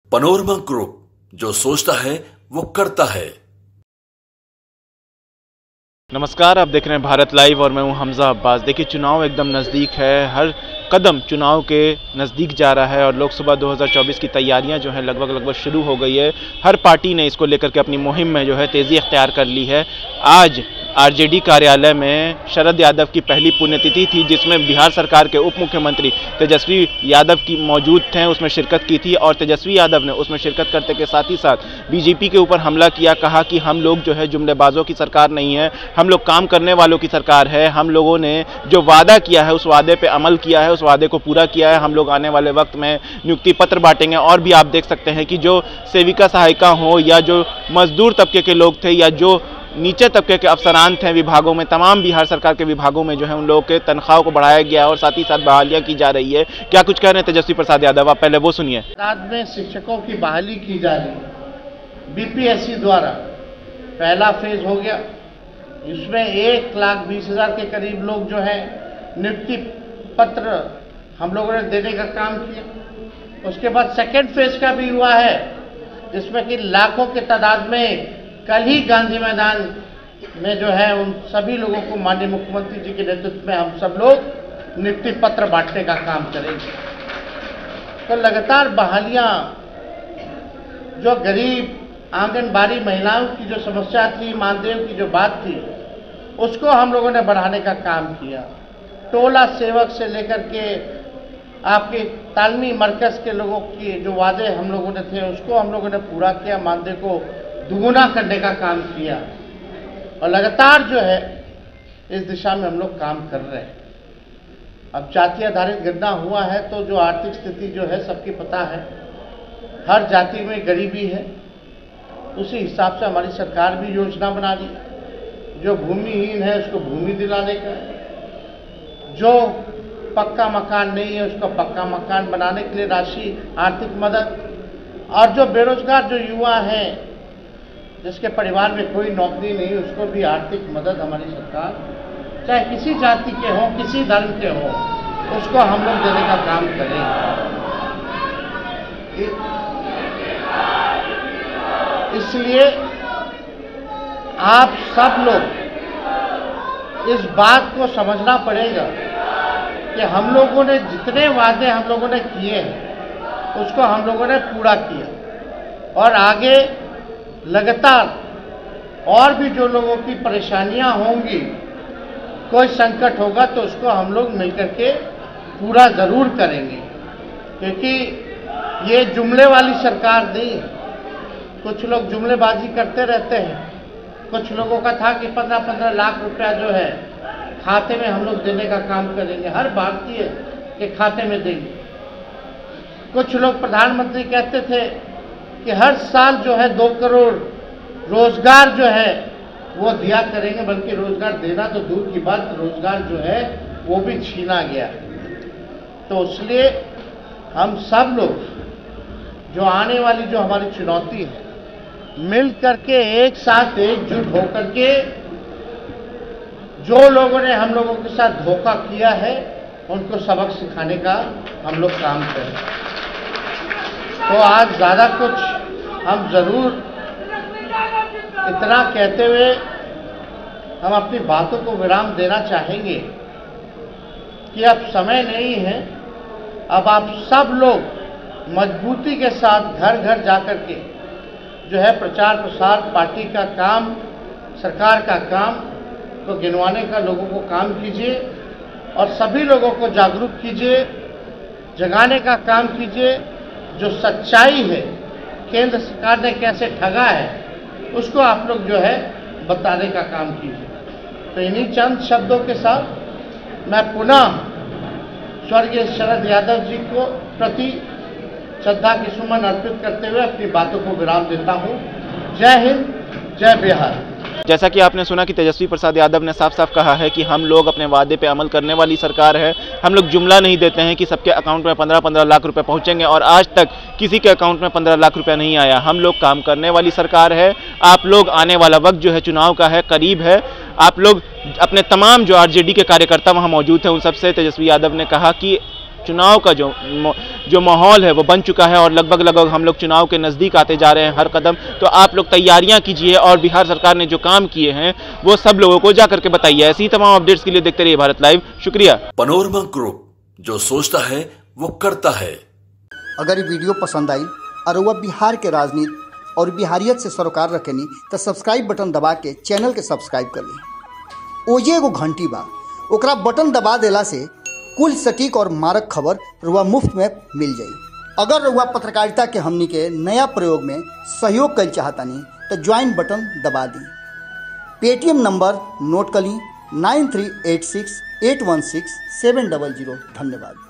Panorama group, जो सोचता है वो करता है। नमस्कार, आप देख रहे हैं भारत लाइव और मैं हूं हमजा अब्बास। देखिए, चुनाव एकदम नज़दीक है, हर कदम चुनाव के नज़दीक जा रहा है और लोकसभा 2024 की तैयारियां जो हैं लगभग शुरू हो गई है। हर पार्टी ने इसको लेकर के अपनी मुहिम में जो है तेज़ी अख्तियार कर ली है। आज आरजेडी कार्यालय में शरद यादव की पहली पुण्यतिथि थी, जिसमें बिहार सरकार के उप मुख्यमंत्री तेजस्वी यादव की मौजूद थे, उसमें शिरकत की थी और तेजस्वी यादव ने उसमें शिरकत करते के साथ ही साथ बीजेपी के ऊपर हमला किया। कहा कि हम लोग जो है जुमलेबाजों की सरकार नहीं है, हम लोग काम करने वालों की सरकार है। हम लोगों ने जो वादा किया है उस वादे पे अमल किया है, उस वादे को पूरा किया है। हम लोग आने वाले वक्त में नियुक्ति पत्र बांटेंगे। और भी आप देख सकते हैं कि जो सेविका सहायिका हो या जो मजदूर तबके के लोग थे या जो नीचे तबके के अफसरान थे विभागों में, तमाम बिहार सरकार के विभागों में जो है उन लोगों के तनख्वाहों को बढ़ाया गया और साथ ही साथ बहालियां की जा रही है। क्या कुछ कह रहे हैं तेजस्वी प्रसाद यादव, आप पहले वो सुनिए। राज्य में शिक्षकों की बहाली की जा रही है बीपीएससी द्वारा। पहला फेज हो गया, इसमें 1,20,000 के करीब लोग जो है नियुक्ति पत्र हम लोगों ने देने का काम किया। उसके बाद सेकेंड फेज का भी हुआ है, जिसमें कि लाखों के तादाद में कल ही गांधी मैदान में जो है उन सभी लोगों को माननीय मुख्यमंत्री जी के नेतृत्व में हम सब लोग नियुक्ति पत्र बांटने का काम करेंगे। तो लगातार बहालियां, जो गरीब आंगनबाड़ी महिलाओं की जो समस्या थी, मानदेय की जो बात थी, उसको हम लोगों ने बढ़ाने का काम किया। टोला सेवक से लेकर के आपके तालमी मरकज के लोगों की जो वादे हम लोगों ने थे उसको हम लोगों ने पूरा किया। मानदेय को दुगुना करने का काम किया और लगातार जो है इस दिशा में हम लोग काम कर रहे हैं। अब जाति आधारित गणना हुआ है तो जो आर्थिक स्थिति जो है सबकी पता है, हर जाति में गरीबी है। उसी हिसाब से हमारी सरकार भी योजना बना रही है। जो भूमिहीन है उसको भूमि दिलाने का, जो पक्का मकान नहीं है उसको पक्का मकान बनाने के लिए राशि, आर्थिक मदद, और जो बेरोजगार जो युवा हैं जिसके परिवार में कोई नौकरी नहीं उसको भी आर्थिक मदद हमारी सरकार, चाहे किसी जाति के हों किसी धर्म के हों, उसको हम लोग देने का काम करेंगे। इसलिए आप सब लोग इस बात को समझना पड़ेगा कि हम लोगों ने जितने वादे हम लोगों ने किए हैं उसको हम लोगों ने पूरा किया और आगे लगातार और भी जो लोगों की परेशानियां होंगी, कोई संकट होगा तो उसको हम लोग मिलकर के पूरा ज़रूर करेंगे, क्योंकि ये जुमले वाली सरकार नहीं है। कुछ लोग जुमलेबाजी करते रहते हैं। कुछ लोगों का था कि 15-15 लाख रुपया जो है खाते में हम लोग देने का काम करेंगे, हर भारतीय के खाते में देंगे। कुछ लोग प्रधानमंत्री कहते थे कि हर साल जो है 2 करोड़ रोजगार जो है वो दिया करेंगे, बल्कि रोजगार देना तो दूर की बात, रोजगार जो है वो भी छीना गया। तो इसलिए हम सब लोग जो आने वाली जो हमारी चुनौती है, मिल करके एक साथ एकजुट होकर के जो लोगों ने हम लोगों के साथ धोखा किया है उनको सबक सिखाने का हम लोग काम करें। तो आज ज़्यादा कुछ हम ज़रूर इतना कहते हुए हम अपनी बातों को विराम देना चाहेंगे कि अब समय नहीं है। अब आप सब लोग मजबूती के साथ घर घर जाकर के जो है प्रचार प्रसार, पार्टी का काम, सरकार का काम को गिनवाने का लोगों को काम कीजिए और सभी लोगों को जागरूक कीजिए, जगाने का काम कीजिए। जो सच्चाई है, केंद्र सरकार ने कैसे ठगा है, उसको आप लोग जो है बताने का काम कीजिए। तो इन्हीं चंद शब्दों के साथ मैं पुनः स्वर्गीय शरद यादव जी को प्रति श्रद्धा की सुमन अर्पित करते हुए अपनी बातों को विराम देता हूँ। जय हिंद, जय बिहार। जैसा कि आपने सुना कि तेजस्वी प्रसाद यादव ने साफ साफ कहा है कि हम लोग अपने वादे पे अमल करने वाली सरकार है। हम लोग जुमला नहीं देते हैं कि सबके अकाउंट में 15-15 लाख रुपए पहुंचेंगे और आज तक किसी के अकाउंट में 15 लाख रुपए नहीं आया। हम लोग काम करने वाली सरकार है। आप लोग आने वाला वक्त जो है चुनाव का है, करीब है। आप लोग अपने तमाम जो आरजेडी के कार्यकर्ता वहाँ मौजूद थे उन सबसे तेजस्वी यादव ने कहा कि चुनाव का जो माहौल है वो बन चुका है और लगभग हम लोग चुनाव के नज़दीक आते जा रहे हैं हर कदम। तो आप लोग तैयारियां कीजिए और बिहार सरकार ने जो काम किए हैं वो सब लोगों को जा करके बताइए। ऐसी तमाम अपडेट्स के लिए देखते रहिए भारत लाइव। शुक्रिया। पनोरमा ग्रुप, जो सोचता है वो करता है। अगर ये वीडियो पसंद आई और वह बिहार के राजनीति और बिहारियत से सरोकार रखेनी तो सब्सक्राइब बटन दबा के चैनल के सब्सक्राइब कर ली। ओजे एगो घंटी बा, ओकरा बटन दबा देला से कुल सटीक और मारक खबर रुआ मुफ्त में मिल जाई। अगर रुआ पत्रकारिता के हमनी के नया प्रयोग में सहयोग कर चाहतानी तो ज्वाइन बटन दबा दी। पेटीएम नंबर नोट कर ली 9386816700। धन्यवाद।